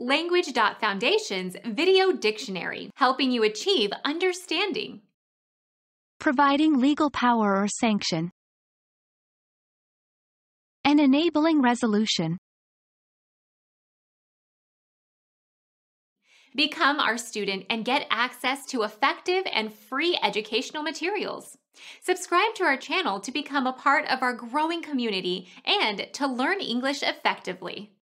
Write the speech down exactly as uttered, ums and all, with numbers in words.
Language.Foundation's Video Dictionary, helping you achieve understanding. Providing legal power or sanction. An enabling resolution. Become our student and get access to effective and free educational materials. Subscribe to our channel to become a part of our growing community and to learn English effectively.